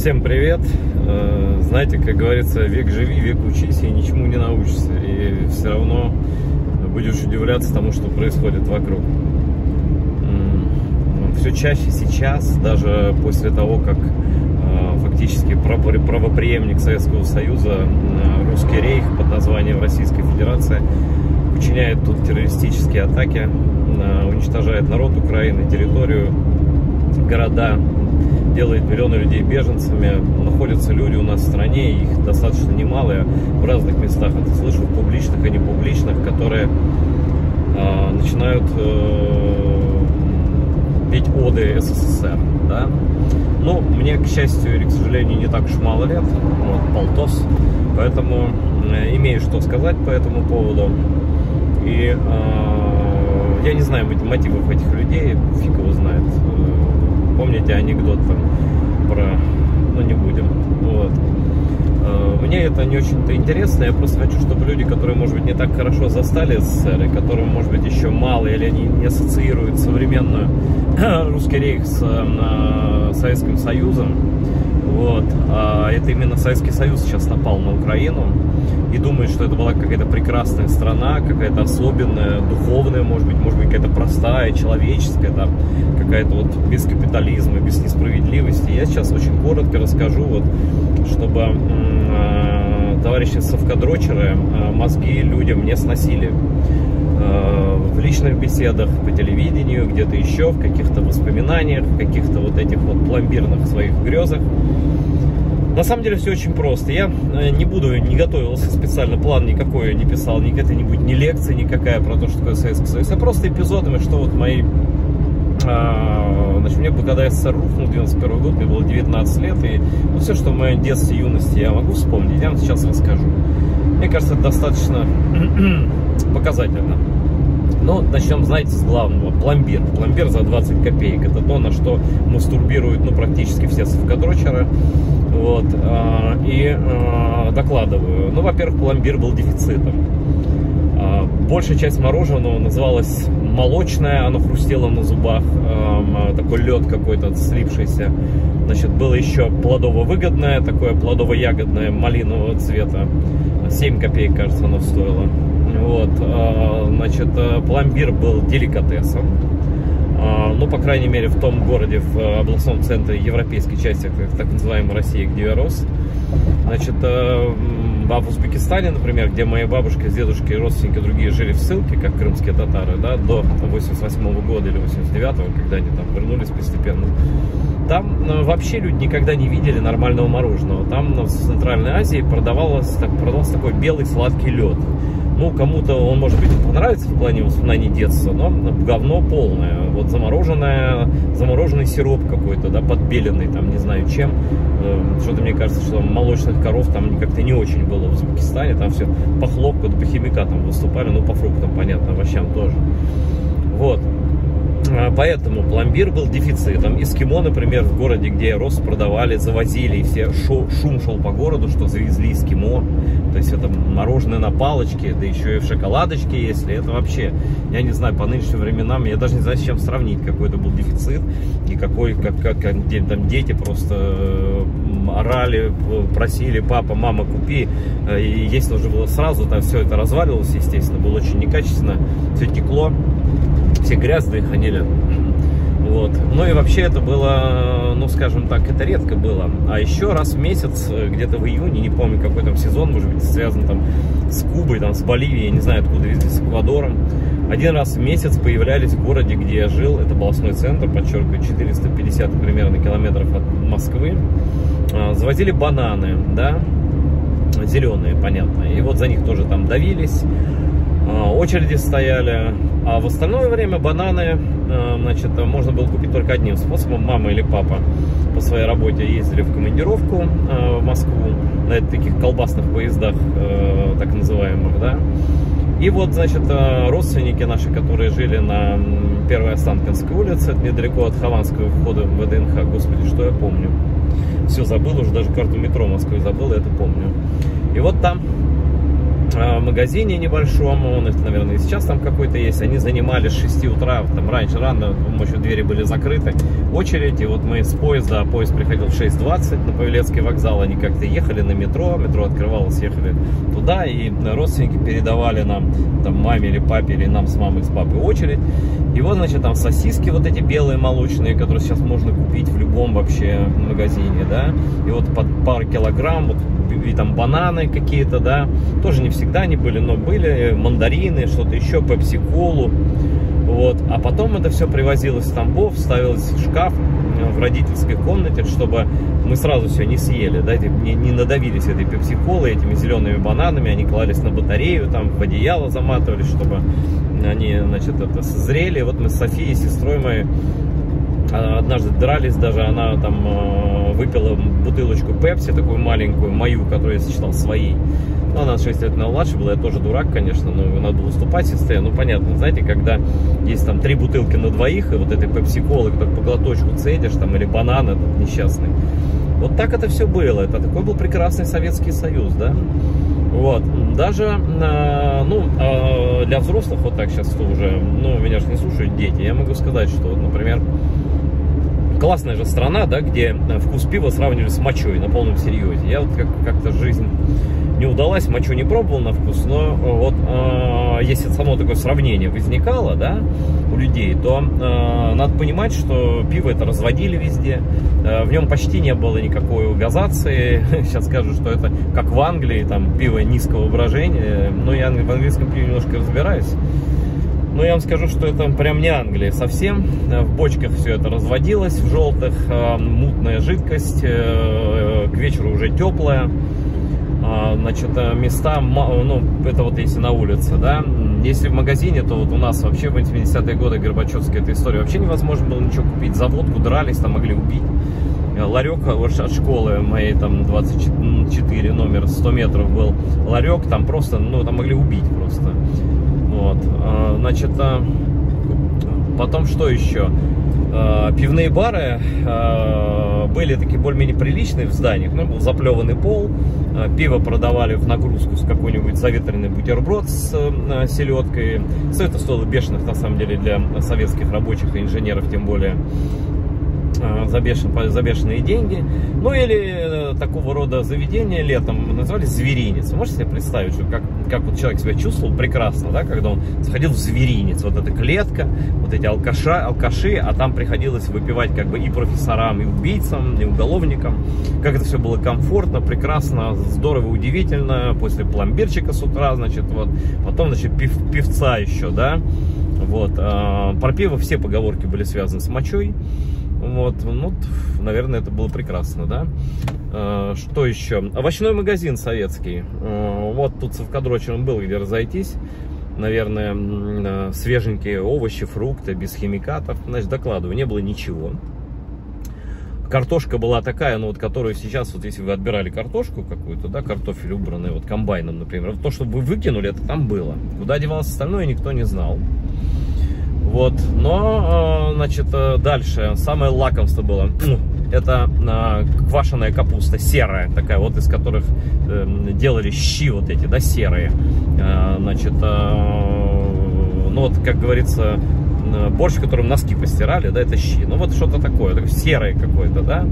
Всем привет! Знаете, как говорится, век живи, век учись и ничему не научишься. И все равно будешь удивляться тому, что происходит вокруг. Все чаще сейчас, даже после того, как фактически правопреемник Советского Союза, русский рейх под названием Российская Федерация, учиняет тут террористические атаки, уничтожает народ Украины, территорию, города, делает миллионы людей беженцами. Находятся люди у нас в стране, их достаточно немало, я в разных местах это слышу, публичных и непубличных, которые начинают петь оды СССР, да? Ну, мне, к счастью или к сожалению, не так уж мало лет, вот, полтос, поэтому имею что сказать по этому поводу. И я не знаю мотивов этих людей, фиг его знает. Помните анекдот там про... Ну, не будем. Вот. Мне это не очень-то интересно. Я просто хочу, чтобы люди, которые, может быть, не так хорошо застали СССР, и которым, может быть, еще мало, или они не ассоциируют современную русский рейх с Советским Союзом, вот, это именно Советский Союз сейчас напал на Украину и думает, что это была какая-то прекрасная страна, какая-то особенная, духовная, может быть, какая-то простая, человеческая, да, какая-то вот без капитализма, без несправедливости. Я сейчас очень коротко расскажу, вот, чтобы товарищи совкадрочеры мозги людям не сносили в личных беседах, по телевидению, где-то еще, в каких-то воспоминаниях, в каких-то вот этих вот пломбирных своих грезах. На самом деле все очень просто. Я не готовился специально, план никакой не писал, ни лекции никакая про то, что такое Советский Союз, а просто эпизодами, что вот мои... Значит, мне, когда СССР рухнул, 91 год, мне было 19 лет, и ну, все, что в моем детстве, юности я могу вспомнить, я вам сейчас расскажу. Мне кажется, это достаточно показательно. Но начнем, знаете, с главного. Пломбир. Пломбир за 20 копеек. Это то, на что мастурбируют, ну, практически все совкадрочеры. Вот. И докладываю. Ну, во-первых, пломбир был дефицитом. Большая часть мороженого называлась молочное, оно хрустело на зубах, такой лед какой-то слипшийся. Значит, было еще плодово-выгодное, такое плодово-ягодное, малинового цвета. 7 копеек, кажется, оно стоило. Вот, значит, пломбир был деликатесом. Ну, по крайней мере, в том городе, в областном центре европейской части, так называемой России, где я рос. Значит, в Узбекистане, например, где мои бабушки, дедушки и родственники другие жили в ссылке, как крымские татары, да, до 88 года или 89-го, когда они там вернулись постепенно, там вообще люди никогда не видели нормального мороженого. Там в Центральной Азии продавался такой белый сладкий лед. Ну, кому-то он, может быть, понравится в плане воспоминаний детства, но говно полное. Вот замороженный сироп какой-то, да, подбеленный, там, не знаю чем. Что-то мне кажется, что молочных коров там как-то не очень было в Узбекистане. Там все по хлопку, по химикатам выступали, ну, по фруктам, понятно, овощам тоже. Вот. Поэтому пломбир был дефицитом. Эскимо, например, в городе, где я рос, продавали, завозили, и все шум шел по городу, что завезли эскимо. То есть это мороженое на палочке, да еще и в шоколадочке, если это вообще, я не знаю, по нынешним временам, я даже не знаю, с чем сравнить, какой это был дефицит, и какой, как там дети просто орали, просили: папа, мама, купи. И есть нужно было сразу, там все это разваливалось, естественно, было очень некачественно, все текло. Все грязные ходили. Вот. Ну и вообще это было, ну скажем так, это редко было. А еще раз в месяц, где-то в июне, не помню какой там сезон, может быть связан там с Кубой, там с Боливией, я не знаю откуда везли, с Эквадором. Один раз в месяц появлялись в городе, где я жил, это областной центр, подчеркиваю, 450 примерно километров от Москвы. Завозили бананы, да, зеленые, понятно. И вот за них тоже там давились. Очереди стояли, а в остальное время бананы, значит, можно было купить только одним способом. Мама или папа по своей работе ездили в командировку в Москву на таких колбасных поездах, так называемых, да. И вот, значит, родственники наши, которые жили на 1-й Останкинской улице, это недалеко от Хованского входа в ВДНХ, господи, что я помню. Все забыл, уже даже карту метро Москвы забыл, я это помню. И вот там магазине небольшом, он, наверное, и сейчас там какой-то есть, они занимали с 6 утра, там раньше рано, еще двери были закрыты, очередь, и вот мы с поезда, поезд приходил в 6:20 на Павелецкий вокзал, они как-то ехали на метро открывалось, ехали туда, и родственники передавали нам, там, маме или папе, или нам с мамой, с папой очередь, и вот, значит, там сосиски вот эти белые молочные, которые сейчас можно купить в любом вообще магазине, да, и вот под пару килограмм, вот, и там бананы какие-то, да, тоже не всегда они были, но были, мандарины, что-то еще, пепси-колу, вот, а потом это все привозилось в Тамбов, ставилось в шкаф в родительской комнате, чтобы мы сразу все не съели, да, не надавились этой пепси-колой, этими зелеными бананами, они клались на батарею, там в одеяло заматывались, чтобы они, значит, это созрели. Вот мы с Софией, сестрой моей, однажды дрались, даже она там выпила бутылочку пепси, такую маленькую, мою, которую я считал своей. Ну, она 6 лет младше была, я тоже дурак, конечно, но надо было уступать сестре. Ну, понятно, знаете, когда есть там 3 бутылки на двоих, и вот этой пепси-колы, так по глоточку цедишь, там, или банан этот несчастный. Вот так это все было, это такой был прекрасный Советский Союз, да. Вот, даже, ну, для взрослых, вот так сейчас уже, ну, меня же не слушают дети, я могу сказать, что, вот, например, классная же страна, да, где вкус пива сравнивали с мочой на полном серьезе. Я вот как-то жизнь не удалась, мочу не пробовал на вкус, но вот если само такое сравнение возникало, да, у людей, то надо понимать, что пиво это разводили везде, в нем почти не было никакой газации. Сейчас скажу, что это как в Англии, там пиво низкого брожения, но я в английском пиве немножко разбираюсь. Но я вам скажу, что это прям не Англия совсем. В бочках все это разводилось, в желтых, мутная жидкость, к вечеру уже теплая. Значит, места, ну, это вот если на улице, да. Если в магазине, то вот у нас вообще в 80-е годы Горбачевская эта история, вообще невозможно было ничего купить. За водку дрались, там могли убить. Ларек вот от школы моей, там 24, номер 100 метров был ларек, там просто, ну, там могли убить просто. Вот, значит, потом что еще? Пивные бары были такие более-менее приличные в зданиях, ну, был заплеванный пол, пиво продавали в нагрузку с какой-нибудь заветренный бутерброд с селедкой. Все это стоило бешеных, на самом деле, для советских рабочих и инженеров, тем более, за бешеные деньги. Ну или такого рода заведения летом назывались зверинец. Можете себе представить, что как вот человек себя чувствовал прекрасно, да, когда он заходил в зверинец, вот эта клетка, вот эти алкаши, а там приходилось выпивать как бы и профессорам, и убийцам, и уголовникам. Как это все было комфортно, прекрасно, здорово, удивительно. После пломбирчика с утра, значит, вот, потом, значит, певца еще, да, вот. Про пиво все поговорки были связаны с мочой. Вот, ну, наверное, это было прекрасно, да. Что еще? Овощной магазин советский. Вот тут совкадрочен был, где разойтись. Наверное, свеженькие овощи, фрукты, без химикатов. Значит, докладываю, не было ничего. Картошка была такая, ну, вот, которую сейчас, вот если вы отбирали картошку какую-то, да, картофель убранный, вот комбайном, например, вот то, что вы выкинули, это там было. Куда девалось остальное, никто не знал. Вот, но, значит, дальше самое лакомство было, это квашеная капуста, серая такая, вот из которых делали щи вот эти, да, серые, значит, ну вот, как говорится, борщ, в котором носки постирали, да, это щи, ну вот что-то такое серое какое-то, да.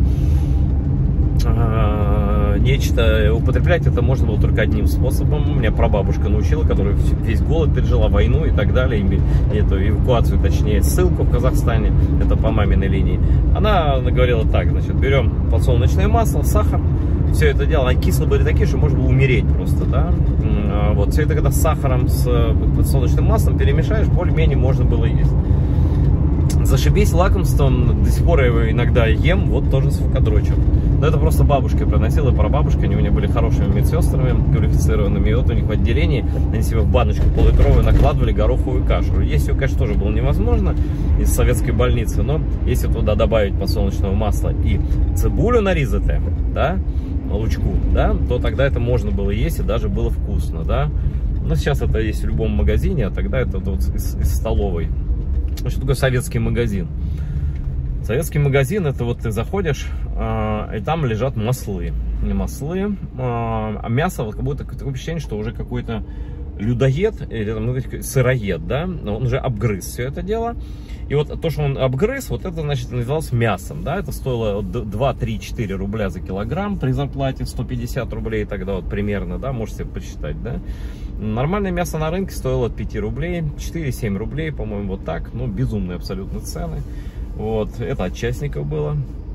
Нечто употреблять это можно было только одним способом. Меня прабабушка научила, которая весь голод пережила, войну и так далее, эту эвакуацию, точнее ссылку в Казахстане, это по маминой линии. Она говорила так, значит, берем подсолнечное масло, сахар, все это дело, они кислые были такие, что можно было умереть просто, да. Вот, все это когда с сахаром, с подсолнечным маслом перемешаешь, более-менее можно было есть. Зашибись лакомством, до сих пор я его иногда ем, вот тоже с фокодрочем. Но это просто бабушка приносила, прабабушка, они у меня были хорошими медсестрами, квалифицированными, и вот у них в отделении они себе в баночку пол-литровую накладывали гороховую кашу. Есть ее, конечно, тоже было невозможно из советской больницы, но если туда добавить подсолнечного масла и цибулю нарезать, да, лучку, да, то тогда это можно было есть и даже было вкусно, да. Но сейчас это есть в любом магазине, а тогда это вот из столовой. Что такое советский магазин? Советский магазин, это вот ты заходишь, и там лежат маслы. маслы, а мясо, вот как будто такое ощущение, что уже какой-то людоед, или там, сыроед, да, он уже обгрыз все это дело. И вот то, что он обгрыз, вот это, значит, называлось мясом, да, это стоило 2, 3, 4 рубля за килограмм при зарплате 150 рублей тогда вот примерно, да, можете посчитать, да. Нормальное мясо на рынке стоило от 5 рублей, 4-7 рублей, по-моему, вот так, ну, безумные абсолютно цены. Вот, это от частников было.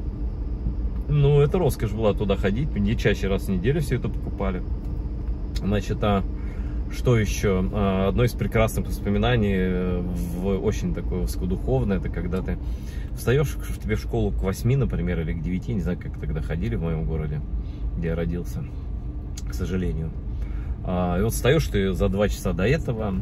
Ну, это роскошь была туда ходить, не чаще раз в неделю все это покупали. Значит, что еще? Одно из прекрасных воспоминаний, очень такое высокодуховное, это когда ты встаешь тебе в школу к 8, например, или к 9, не знаю, как тогда ходили в моем городе, где я родился, к сожалению. И вот встаешь ты за 2 часа до этого,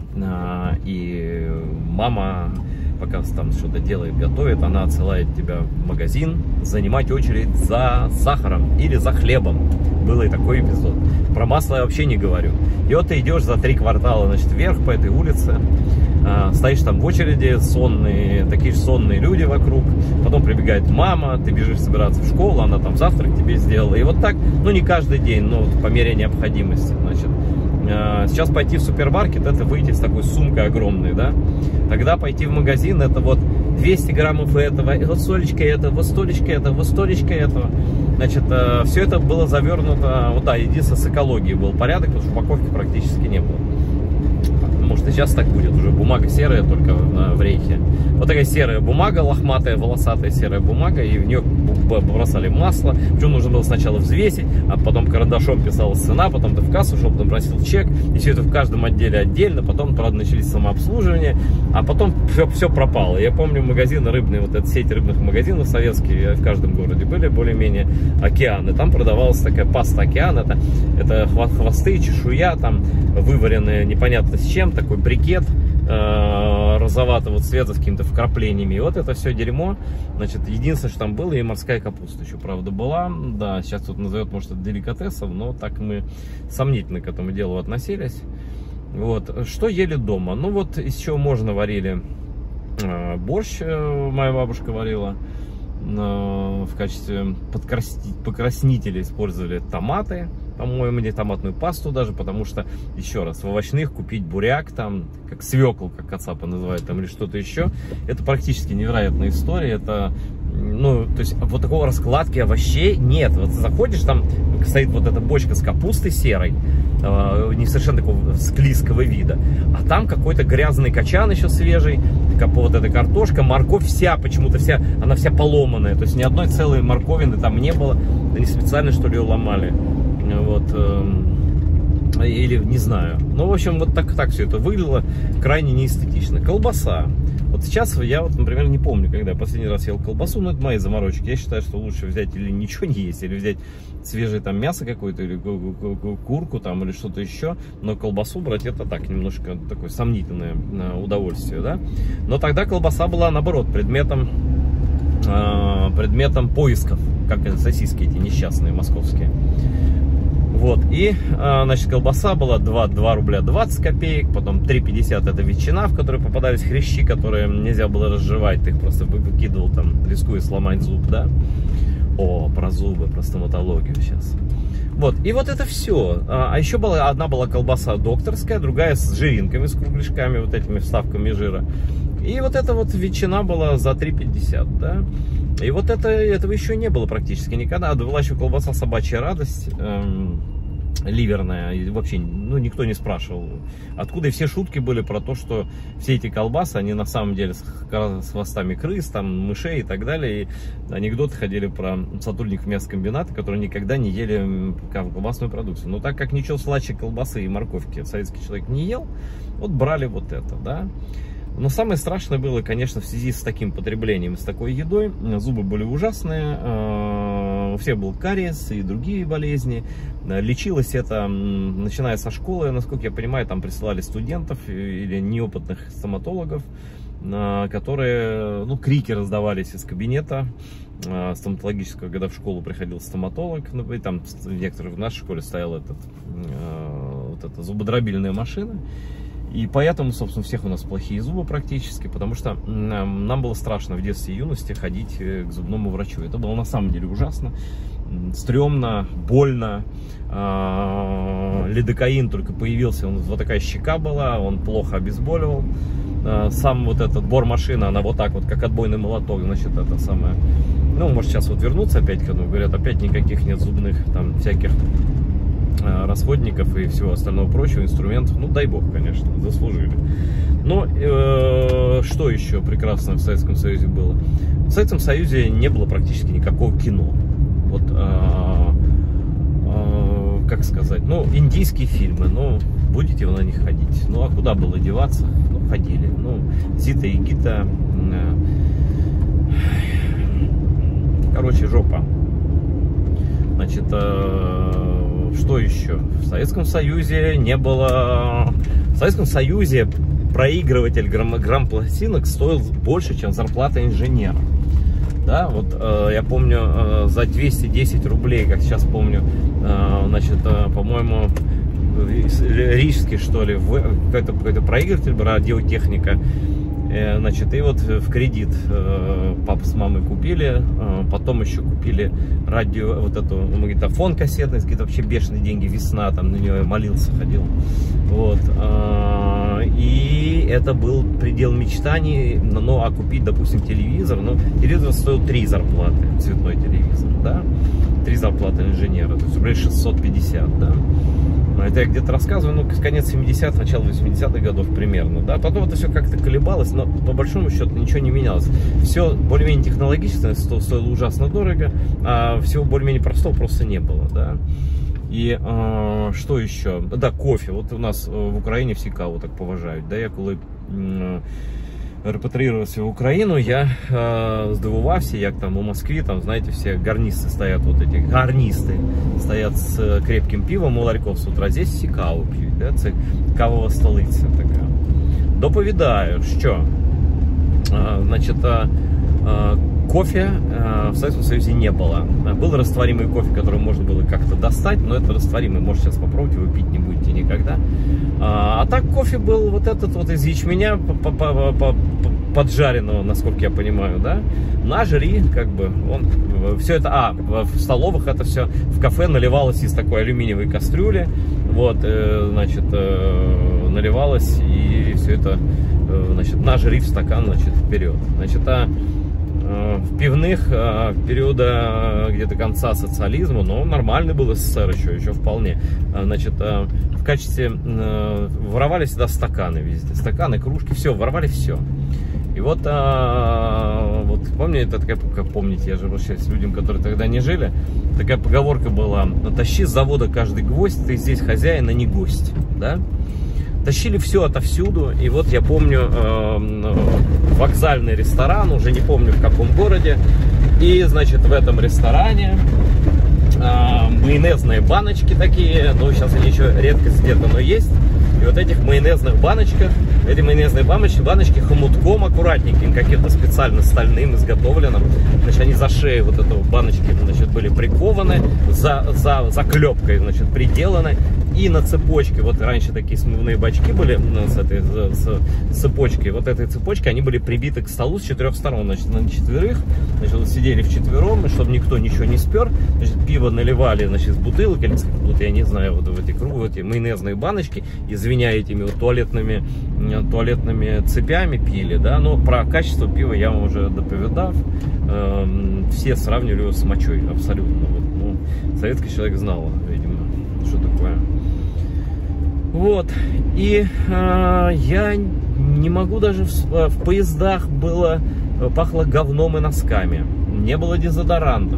и мама, пока там что-то делает, готовит, она отсылает тебя в магазин занимать очередь за сахаром или за хлебом. Был и такой эпизод. Про масло я вообще не говорю. И вот ты идешь за 3 квартала, значит, вверх по этой улице, стоишь там в очереди, сонные, такие же сонные люди вокруг, потом прибегает мама, ты бежишь собираться в школу, она там завтрак тебе сделала. И вот так, ну не каждый день, но по мере необходимости, значит. Сейчас пойти в супермаркет, это выйти с такой сумкой огромной, да. Тогда пойти в магазин, это вот 200 граммов этого, и вот столечко этого, вот столечко этого, вот столечко этого. Значит, все это было завернуто, вот да, единственное, с экологией был порядок, потому что упаковки практически не было. Может, и сейчас так будет, уже бумага серая только в рейхе. Вот такая серая бумага, лохматая, волосатая серая бумага, и в нее бросали масло. Причем нужно было сначала взвесить, а потом карандашом писалась цена, потом ты в кассу шел, потом просил чек, и все это в каждом отделе отдельно, потом, правда, начались самообслуживания, а потом все пропало. Я помню магазины рыбные, вот эта сеть рыбных магазинов советские в каждом городе были, более-менее «Океан», и там продавалась такая паста «Океан», это хвосты, чешуя, там вываренные непонятно с чем, такой брикет розоватого цвета с какими-то вкраплениями. И вот это все дерьмо, значит, единственное, что там было, и морская капуста еще, правда, была. Да, сейчас тут назовет, может, это деликатесом, но так мы сомнительно к этому делу относились. Вот, что ели дома? Ну вот, из чего можно варили борщ, моя бабушка варила. В качестве покраснителя использовали томаты, по-моему, или томатную пасту даже, потому что, еще раз, в овощных купить буряк, там, как свеклу, как кацапа называют, там, или что-то еще, это практически невероятная история, это, ну, то есть, вот такого раскладки овощей нет, вот заходишь, там стоит вот эта бочка с капустой серой, не совершенно такого склизкого вида, а там какой-то грязный качан еще свежий, вот эта картошка, морковь вся, почему-то вся, она вся поломанная, то есть ни одной целой морковины там не было, они специально, что ли, ее ломали, вот, или не знаю, ну, в общем, вот так все это выглядело крайне неэстетично. Колбаса, вот сейчас я, вот, например, не помню, когда я последний раз ел колбасу, но это мои заморочки, я считаю, что лучше взять или ничего не есть, или взять свежее там мясо какое-то, или курку там, или что-то еще, но колбасу брать, это так, немножко такое сомнительное удовольствие, да, но тогда колбаса была, наоборот, предметом поисков, как сосиски эти несчастные московские. Вот, и, значит, колбаса была 2 рубля 20 копеек, потом 3,50 это ветчина, в которой попадались хрящи, которые нельзя было разжевать, ты их просто выкидывал там, рискуя сломать зуб, да. О, про зубы, про стоматологию сейчас. Вот, и вот это все. А еще одна была колбаса докторская, другая с жиринками, с кругляшками, вот этими вставками жира. И вот эта вот ветчина была за 3,50, да. И вот этого еще не было практически никогда. А была еще колбаса «Собачья радость», ливерная, и вообще, ну, никто не спрашивал, откуда, и все шутки были про то, что все эти колбасы, они на самом деле с хвостами крыс, там, мышей и так далее, и анекдоты ходили про сотрудников мясокомбината, которые никогда не ели колбасную продукцию. Но так как ничего слаще колбасы и морковки советский человек не ел, вот брали вот это, да. Но самое страшное было, конечно, в связи с таким потреблением, с такой едой. Зубы были ужасные, у всех был кариес и другие болезни. Лечилось это, начиная со школы, насколько я понимаю, там присылали студентов или неопытных стоматологов, которые, ну, крики раздавались из кабинета стоматологического, когда в школу приходил стоматолог, ну, и там некоторые в нашей школе стояла вот эта зубодробильная машина. И поэтому, собственно, у всех у нас плохие зубы практически, потому что нам было страшно в детстве и юности ходить к зубному врачу. Это было на самом деле ужасно. стрёмно, больно. Лидокаин только появился, вот такая щека была, он плохо обезболивал. Сам вот этот бормашина, она вот так вот, как отбойный молоток, значит, это самое. Ну, может сейчас вот вернуться опять к этому, говорят, опять никаких нет зубных, там, всяких расходников и всего остального прочего, инструментов. Ну, дай бог, конечно, заслужили. Но что еще прекрасного в Советском Союзе было? В Советском Союзе не было практически никакого кино. Вот, как сказать, ну, индийские фильмы, ну, будете вы на них ходить. Ну, а куда было деваться? Ну, ходили. Ну, Зита и Гита. Короче, жопа. Значит, что еще? В Советском Союзе не было... В Советском Союзе проигрыватель грампластинок стоил больше, чем зарплата инженера. Да, вот я помню, за 210 рублей, как сейчас помню, значит, по-моему, рижский, что ли, какой-то проигрыватель, радиотехника, значит, и вот в кредит папа с мамой купили, потом еще купили радио, вот эту магнитофон кассетный, какие-то вообще бешеные деньги, весна, там на нее молился, ходил, вот, и это был предел мечтаний. Ну, а купить, допустим, телевизор, ну, телевизор стоил 3 зарплаты, цветной телевизор, да, 3 зарплаты инженера, то есть рублей 650, да. Это я где-то рассказываю, ну, конец 70-х, начало 80-х годов примерно, да. Потом это все как-то колебалось, но по большому счету ничего не менялось. Все более-менее технологично, стоило ужасно дорого, а всего более-менее простого просто не было, да. И что еще? Да, кофе. Вот у нас в Украине всі каву так поважають. Да, я коли репатрировался в Украину, я здивувався, як там у Москве, там, знаете, все гарнисты стоят, вот эти гарнисты стоят с крепким пивом у ларьков с утра. Здесь всі каву п'ють, да? Це кавова столиця така. Доповідаю, що, значит, кофе в Советском Союзе не было. Был растворимый кофе, который можно было как-то достать, но это растворимый, может, сейчас попробуйте, вы пить не будете никогда. А так кофе был вот этот вот из ячменя поджаренного, насколько я понимаю, да, на жири, как бы, он, все это, в столовых это все в кафе наливалось из такой алюминиевой кастрюли, вот, значит, наливалось, и все это, значит, на жири в стакан, значит, вперед, значит, в пивных периода где-то конца социализма, но нормальный был СССР еще вполне. Значит, в качестве воровали всегда стаканы везде, стаканы, кружки, все, воровали все. И вот, вот помните, это такая, как помните, я же обращаюсь к людям, которые тогда не жили, такая поговорка была: тащи с завода каждый гвоздь, ты здесь хозяин, а не гость, да? Тащили все отовсюду, и вот я помню вокзальный ресторан, уже не помню в каком городе, и, значит, в этом ресторане майонезные баночки такие, ну, сейчас они еще редкость где-то, но есть, и вот этих майонезных баночках, эти майонезные баночки хомутком аккуратненьким, каким-то специально стальным, изготовленным, значит, они за шею вот этого баночки, значит, были прикованы, за клепкой, значит, приделаны, и на цепочке, вот раньше такие смывные бачки были с цепочкой, вот этой цепочкой, они были прибиты к столу с 4 сторон, значит, на 4, значит, вот сидели вчетвером, чтобы никто ничего не спер, значит, пиво наливали, значит, из бутылок, или вот, я не знаю, вот в эти круглые, эти майонезные баночки, и звеня этими вот туалетными цепями пили, да, но про качество пива я вам уже доповедав, все сравнивали его с мочой, абсолютно, вот, ну, советский человек знал, видимо, что такое. Вот, и я не могу даже в поездах пахло говном и носками, не было дезодорантов.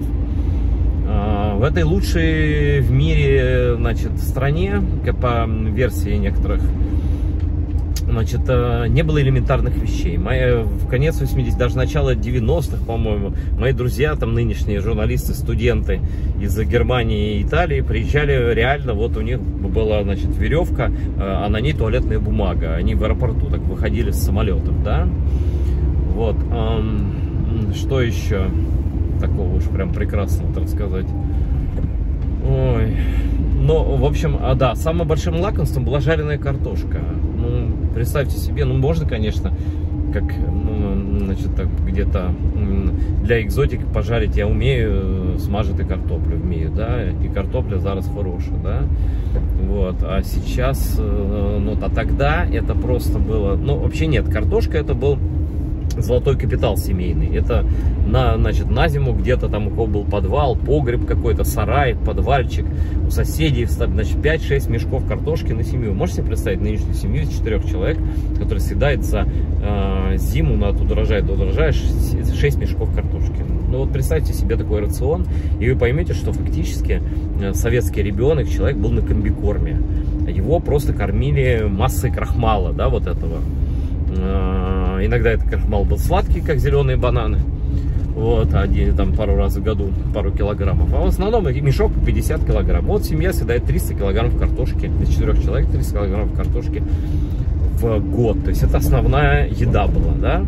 В этой лучшей в мире, значит, стране, по версии некоторых, значит, не было элементарных вещей. В конец 80-х, даже начало 90-х, по-моему, мои друзья, там нынешние журналисты, студенты из Германии и Италии приезжали реально, вот у них была, значит, веревка, а на ней туалетная бумага. Они в аэропорту так выходили с самолетов, да. Вот. Что еще такого уж прям прекрасного рассказать? Ой. Ну, в общем, да, самым большим лакомством была жареная картошка. Ну, представьте себе, ну, можно, конечно, как, ну, значит, так где-то для экзотики пожарить я умею, смажити картоплю, вміють, да? И картопля зараз хорошая, да? Вот. А сейчас, ну, а тогда это просто было, ну, вообще нет, картошка это был золотой капитал семейный. Это значит, на зиму где-то там у кого был подвал, погреб какой-то, сарай, подвальчик, у соседей, значит, 5-6 мешков картошки на семью. Можете себе представить нынешнюю семью из 4 человек, которая съедает за зиму, от урожая до урожая 6 мешков картошки. Ну вот представьте себе такой рацион, и вы поймете, что фактически советский ребенок, человек был на комбикорме. Его просто кормили массой крахмала, да, вот этого. Иногда этот крахмал был сладкий, как зеленые бананы. Вот, один там пару раз в году, пару килограммов. А в основном мешок 50 килограмм. Вот семья съедает 300 килограммов картошки. Из 4 человек 300 килограммов картошки в год. То есть это основная еда была, да?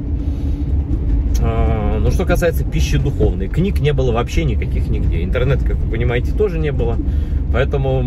Но что касается пищи духовной, книг не было вообще никаких нигде. Интернета, как вы понимаете, тоже не было. Поэтому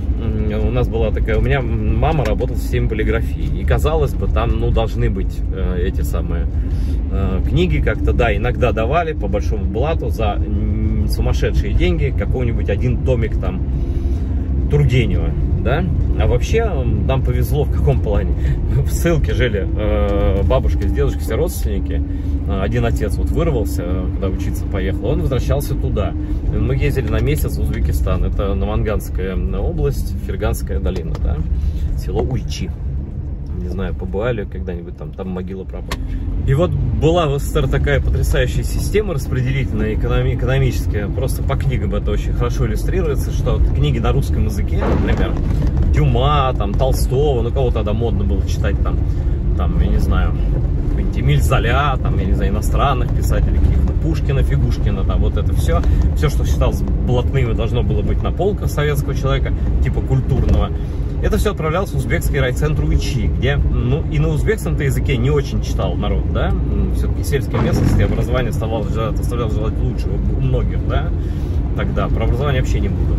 у нас была такая, у меня мама работала в системе полиграфии. И казалось бы, там, ну, должны быть эти самые книги как-то, да, иногда давали по большому блату за сумасшедшие деньги какой-нибудь один томик там Тургенева, да. А вообще нам повезло в каком плане? В ссылке жили бабушка с дедушкой, все родственники. Один отец вот вырвался, когда учиться поехал, он возвращался туда. Мы ездили на месяц в Узбекистан. Это Наванганская область, Ферганская долина, да? Село Уйчи. Не знаю, побывали когда-нибудь там могила пропала. И вот была в СССР такая потрясающая система распределительная, экономическая. Просто по книгам это очень хорошо иллюстрируется, что книги на русском языке, например, Дюма, там, Толстого, ну кого тогда модно было читать, там, я не знаю, Эмиль Золя, там, я не знаю, иностранных писателей, каких-то Пушкина, Фигушкина, там, вот это все, что считалось блатным и должно было быть на полках советского человека, типа культурного. Это все отправлялось в узбекский райцентр Уйчи, где, ну, и на узбекском-то языке не очень читал народ, да, все-таки сельская местность, где образование оставляло желать лучше у многих, да, тогда, про образование вообще не буду.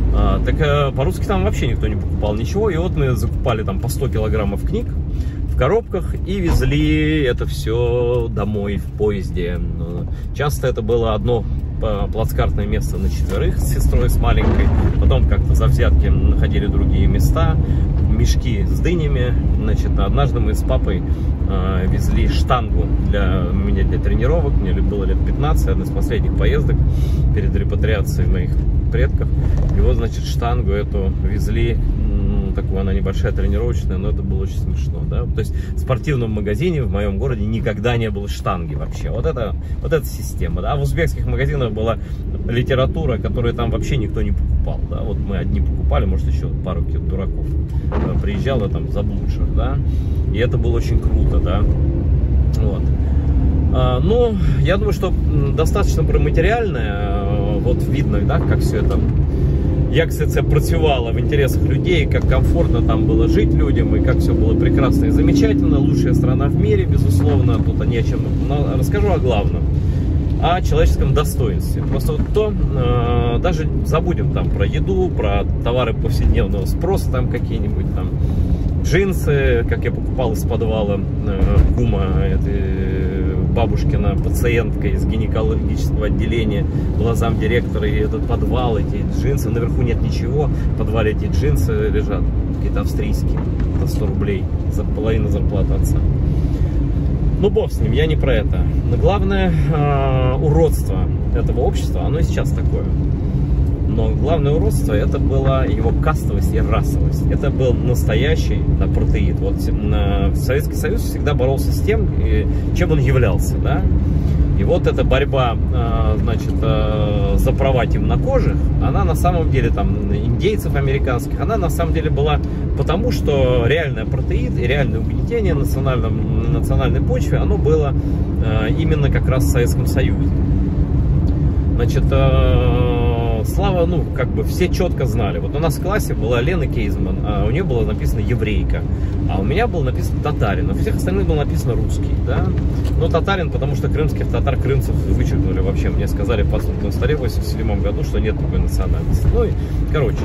Так по-русски там вообще никто не покупал ничего, и вот мы закупали там по 100 килограммов книг в коробках и везли это все домой в поезде. Часто это было одно плацкартное место на 4 с сестрой, с маленькой. Потом как-то за взятки находили другие места, мешки с дынями. Значит, однажды мы с папой везли штангу для меня для тренировок. Мне было лет 15, одна из последних поездок перед репатриацией моих предков. И вот, значит, штангу эту везли, такую, она небольшая, тренировочная, но это было очень смешно, да. То есть в спортивном магазине в моем городе никогда не было штанги вообще. Вот это система, да. А в узбекских магазинах была литература, которую там вообще никто не покупал, да. Вот мы одни покупали, может, еще пару каких-то дураков приезжало там заблудших, да. И это было очень круто, да. Вот. Ну, я думаю, что достаточно про материальное. Вот видно, да, как все это, як все це працювало в интересах людей, как комфортно там было жить людям, и как все было прекрасно и замечательно, лучшая страна в мире, безусловно, тут не о чем. Но расскажу о главном, о человеческом достоинстве. Просто вот даже забудем там про еду, про товары повседневного спроса, там какие-нибудь там джинсы, как я покупал из подвала кума, бабушкина пациентка из гинекологического отделения, была замдиректора, и этот подвал, эти джинсы, наверху нет ничего, в подвале эти джинсы лежат, какие-то австрийские, за 100 рублей, за половину зарплаты отца. Ну, бог с ним, я не про это. Но главное, уродство этого общества, оно и сейчас такое. Но главное уродство, это была его кастовость и расовость. Это был настоящий протеид. Вот Советский Союз всегда боролся с тем, чем он являлся, да. И вот эта борьба, значит, за права темнокожих, она на самом деле, там, индейцев американских, она на самом деле была потому, что реальный апартеид и реальное угнетение на национальной почве, оно было именно как раз в Советском Союзе. Значит, Слава, ну, как бы все четко знали. Вот у нас в классе была Лена Кейзман, а у нее было написано еврейка, а у меня было написано татарин, а у всех остальных было написано русский, да. Но татарин, потому что крымских татар, крымцев вычеркнули вообще. Мне сказали в подсудном столе в 1987 году, что нет такой национальности. Ну и, короче,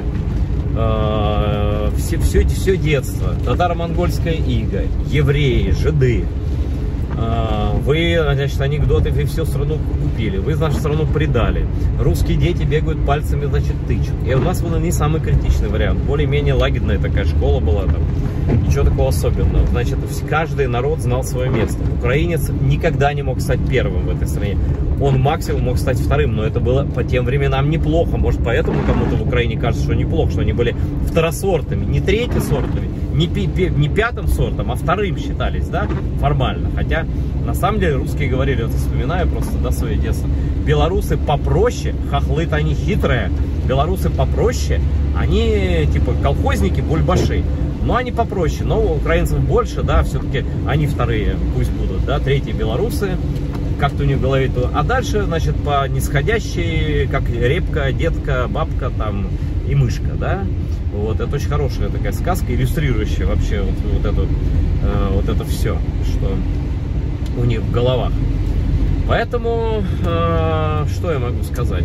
все детство, татаро-монгольская ига, евреи, жиды, Вы, значит, анекдоты, вы всю страну купили, вы нашу страну предали. Русские дети бегают пальцами, значит, тычут. И у нас был не самый критичный вариант. Более-менее лагерная такая школа была там. Ничего такого особенного. Значит, каждый народ знал свое место. Украинец никогда не мог стать первым в этой стране. Он максимум мог стать вторым, но это было по тем временам неплохо. Может, поэтому кому-то в Украине кажется, что неплохо, что они были второсортными, не третьесортными, не пятым сортом, а вторым считались, да, формально. Хотя, на самом деле, русские говорили, вот вспоминаю просто, да, свое детство, белорусы попроще, хохлы-то они хитрые, белорусы попроще, они, типа, колхозники, бульбаши. Но они попроще, но у украинцев больше, да, все-таки они вторые, пусть будут, да, третьи белорусы, как-то у них в голове то. А дальше, значит, по нисходящей, как репка, детка, бабка там и мышка, да. Вот, это очень хорошая такая сказка, иллюстрирующая вообще вот это все, что у них в головах. Поэтому, что я могу сказать?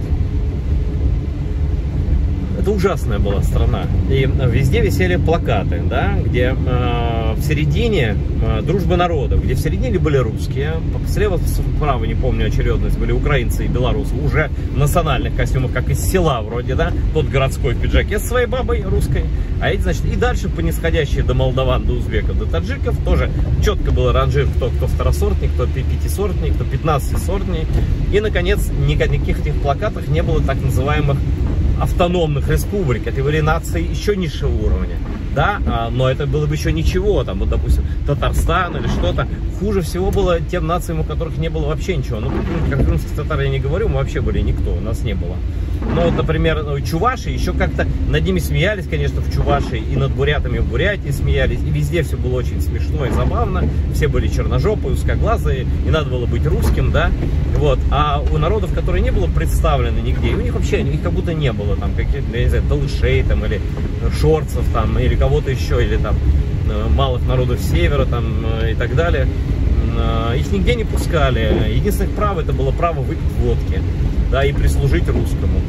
Это ужасная была страна. И везде висели плакаты, да, где в середине дружба народов, где в середине были русские, слева, справа, не помню очередность, были украинцы и белорусы, уже в национальных костюмах, как из села вроде, да, тот городской в пиджаке с своей бабой русской, а эти, значит, и дальше по нисходящей до молдаван, до узбеков, до таджиков тоже четко был ранжир, кто второсортник, кто пятисортник, кто 15-сортник. И, наконец, никаких этих плакатов не было так называемых автономных республик, это были нации еще низшего уровня, да, но это было бы еще ничего, там, вот, допустим, Татарстан или что-то. Хуже всего было тем нациям, у которых не было вообще ничего. Ну, как крымских татар я не говорю, мы вообще были никто, у нас не было. Но вот, например, чуваши еще как-то над ними смеялись, конечно, в Чувашии, и над бурятами в Бурятии смеялись, и везде все было очень смешно и забавно, все были черножопые, узкоглазые, и надо было быть русским, да, вот. А у народов, которые не было представлены нигде, и у них вообще, их как будто не было, там, каких-то, я не знаю, талышей, там, или шорцев, там, или кого-то еще, или там, малых народов севера, там, и так далее, их нигде не пускали. Единственное право, это было право выпить водки, да, и прислужить русскому.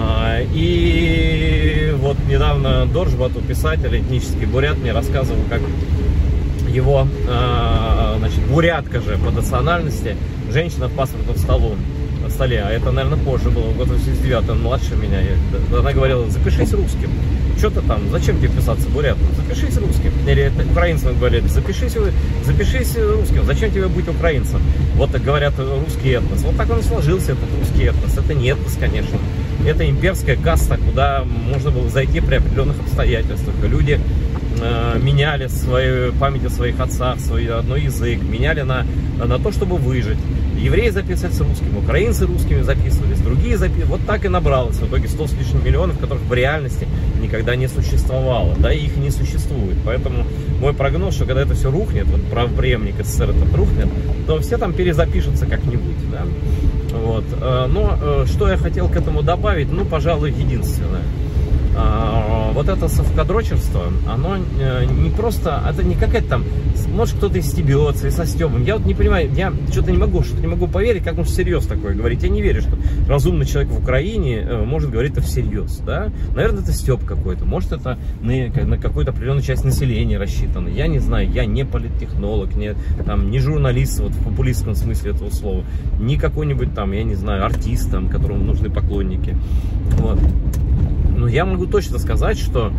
И вот недавно Доржбату, писатель, этнический бурят, мне рассказывал, как его, значит, бурятка же по национальности, женщина в паспортном столе, а это, наверное, позже было, в году 89, он младше меня, она говорила: запишись русским. Что-то там, зачем тебе писаться бурятом? Запишись русским. Или украинцам говорят: запишись русским, зачем тебе быть украинцем? Вот так говорят, русский этнос. Вот так он и сложился, этот русский этнос. Это не этнос, конечно. Это имперская каста, куда можно было зайти при определенных обстоятельствах. Люди меняли свою память о своих отцах, свой родной язык, меняли на то, чтобы выжить. Евреи записывались русскими, украинцы русскими записывались, другие записывались. Вот так и набралось в итоге 100 с лишним миллионов, которых в реальности никогда не существовало, да, и их не существует. Поэтому мой прогноз, что когда это все рухнет, вот правопреемник СССР этот рухнет, то все там перезапишутся как-нибудь, да. Вот. Но что я хотел к этому добавить, ну, пожалуй, единственное. Вот это совкадрочерство, оно не просто, это не какая-то там, может, кто-то и стебется, и со стебом. Я вот не понимаю, я что-то не могу поверить, как можно всерьез такое говорить. Я не верю, что разумный человек в Украине может говорить это всерьез, да. Наверное, это стеб какой-то, может, это на какую-то определенную часть населения рассчитано. Я не знаю, я не политтехнолог, не журналист, вот в популистском смысле этого слова, не какой-нибудь там, я не знаю, артист, там, которому нужны поклонники, вот. Но я могу точно сказать, что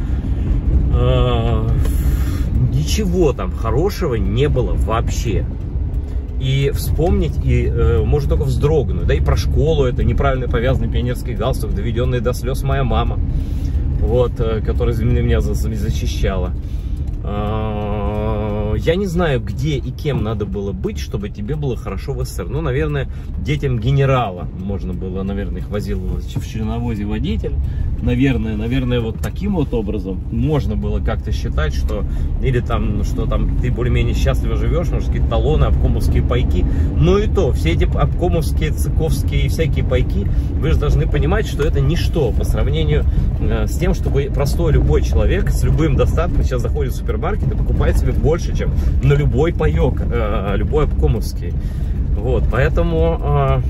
ничего там хорошего не было вообще. И вспомнить, и может только вздрогнуть. Да и про школу, это неправильно повязанный пионерский галстук, доведенный до слез моя мама, вот, которая меня защищала. Я не знаю, где и кем надо было быть, чтобы тебе было хорошо в СССР. Ну, наверное, детям генерала можно было, наверное, их возил в членовозе водитель. Наверное, вот таким вот образом можно было как-то считать, что или там, что там ты более-менее счастливо живешь, может, какие-то талоны, обкомовские пайки. Но и то, все эти обкомовские, цыковские и всякие пайки, вы же должны понимать, что это ничто по сравнению с тем, чтобы простой любой человек с любым достатком сейчас заходит в супермаркет и покупает себе больше, чем на любой паек, любой обкомовский. Вот, поэтому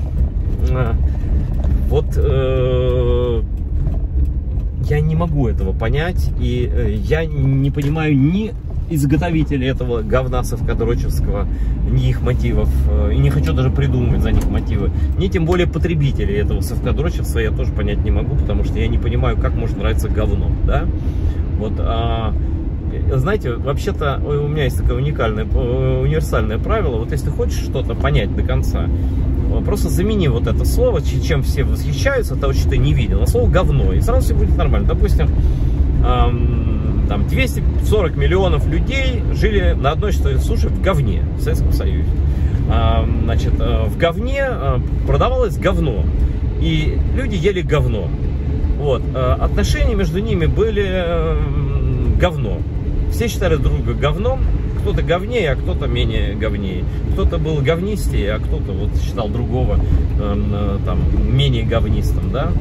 я не могу этого понять, и я не понимаю ни изготовители этого говна совкадрочевского, ни их мотивов, и не хочу даже придумывать за них мотивы, ни тем более потребители этого совкадрочевства я тоже понять не могу, потому что я не понимаю, как может нравиться говно, да? Вот, знаете, вообще-то у меня есть такое универсальное правило, вот если хочешь что-то понять до конца, просто замени вот это слово, чем все восхищаются, того, что ты не видел, на слово говно, и сразу все будет нормально. Допустим, там 240 миллионов людей жили на одной суше в говне в Советском Союзе. Значит, в говне продавалось говно, и люди ели говно. Вот. Отношения между ними были говно. Все считали друг друга говном, кто-то говнее, а кто-то менее говнее. Кто-то был говнистее, а кто-то вот считал другого там, менее говнистым, да?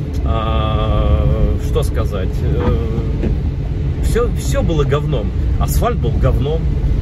Что сказать? Все было говном. Асфальт был говном.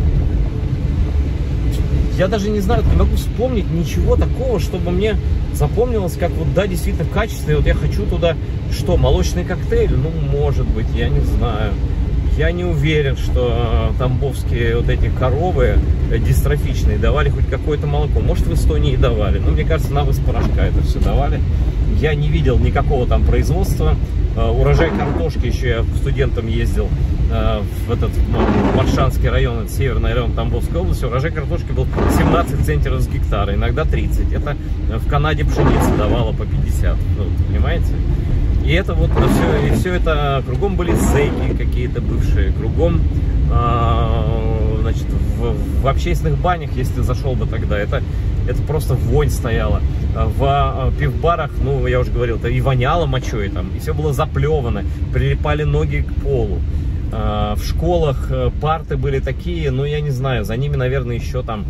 Я даже не знаю, не могу вспомнить ничего такого, чтобы мне запомнилось, как вот, да, действительно качественный. Вот я хочу туда, что, молочный коктейль? Ну, может быть, я не знаю. Я не уверен, что тамбовские вот эти коровы дистрофичные давали хоть какое-то молоко. Может, в Эстонии давали. Но мне кажется, нам из порошка это все давали. Я не видел никакого там производства. Урожай картошки, еще я студентом ездил в этот Маршанский район, это северный район Тамбовской области. Урожай картошки был 17 центнеров с гектара, иногда 30. Это в Канаде пшеница давала по 50. Ну, понимаете? И это вот все это, кругом были зэки какие-то бывшие, кругом, значит, в общественных банях, если ты зашел бы тогда, это просто вонь стояла. В пивбарах, ну, я уже говорил, это и воняло мочой там, и все было заплевано, прилипали ноги к полу. В школах парты были такие, ну, я не знаю, за ними, наверное, еще там,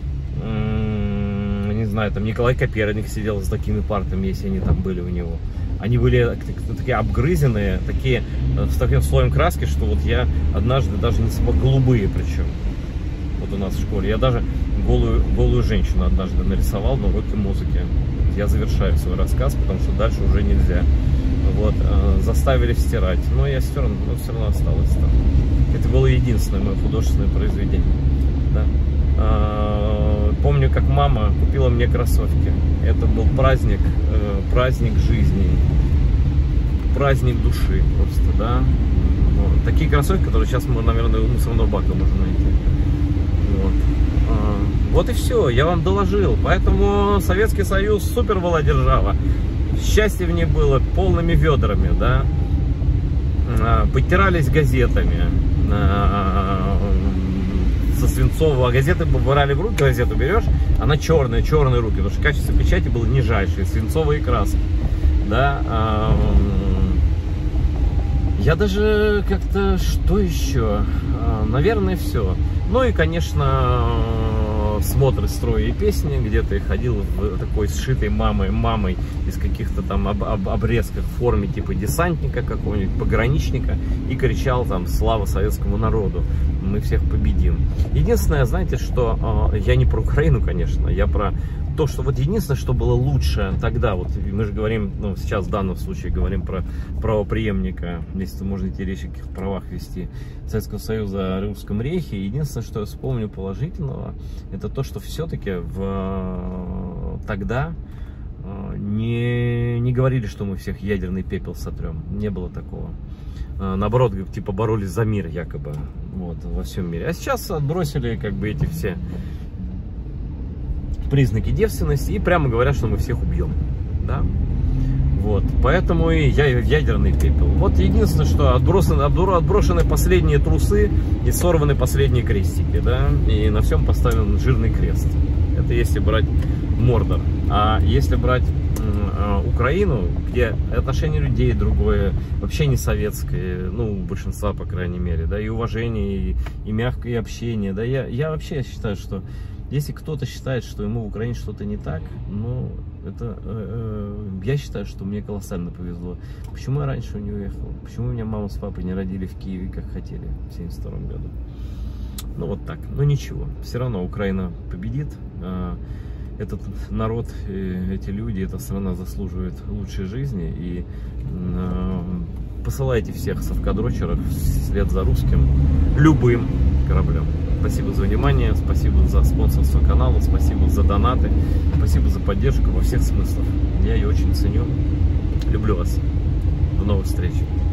не знаю, там Николай Коперник сидел с такими партами, если они там были у него. Они были такие обгрызенные, такие, с таким слоем краски, что вот я однажды даже не смог, голубые причем, вот у нас в школе, я даже голую женщину однажды нарисовал на уроке музыки. Я завершаю свой рассказ, потому что дальше уже нельзя. Вот, заставили стирать, но я стер, но все равно осталось там. Это было единственное мое художественное произведение. Да. Помню, как мама купила мне кроссовки. Это был праздник, праздник жизни, праздник души просто, да. Вот. Такие кроссовки, которые сейчас мы, наверное, у мусорного бака можно найти. Вот. Вот и все, я вам доложил. Поэтому Советский Союз супер была держава. Счастье в ней было полными ведрами, да. Подтирались газетами. Со свинцового газеты брали в руки, газету берешь, она черные руки, потому что качество печати было нижайшее, свинцовые краски, да. Я даже как-то, что еще, наверное, все. Ну и, конечно, смотры, строи и песни, где ты ходил в такой сшитой мамой из каких-то там обрезках в форме типа десантника какого-нибудь, пограничника, и кричал там «Слава советскому народу! Мы всех победим!». Единственное, знаете, что я не про Украину, конечно, я про то, что вот единственное, что было лучше тогда, вот мы же говорим, ну, сейчас в данном случае говорим про правопреемника, если можно идти речь о каких правах вести Советского Союза о Русском Рейхе. Единственное, что я вспомню положительного, это то, что все-таки тогда не говорили, что мы всех ядерный пепел сотрем. Не было такого. Наоборот, типа боролись за мир якобы, вот, во всем мире. А сейчас отбросили как бы эти все признаки девственности и прямо говорят, что мы всех убьем, да? Вот, поэтому и ядерный пепел. Вот единственное, что отброшены последние трусы и сорваны последние крестики, да? И на всем поставлен жирный крест. Это если брать Мордор. А если брать Украину, где отношение людей другое, вообще не советское, ну, большинства, по крайней мере, да, и уважение, и мягкое общение, да, я вообще считаю, что если кто-то считает, что ему в Украине что-то не так, ну, это, я считаю, что мне колоссально повезло. Почему я раньше не уехал? Почему меня мама с папой не родили в Киеве, как хотели в 1972 году? Ну, вот так. Но ничего, все равно Украина победит. Этот народ, эти люди, эта страна заслуживает лучшей жизни. И посылайте всех совкадрочеров вслед за русским, любым. кораблем. Спасибо за внимание, спасибо за спонсорство канала, спасибо за донаты, спасибо за поддержку во всех смыслах. Я ее очень ценю. Люблю вас. До новых встреч.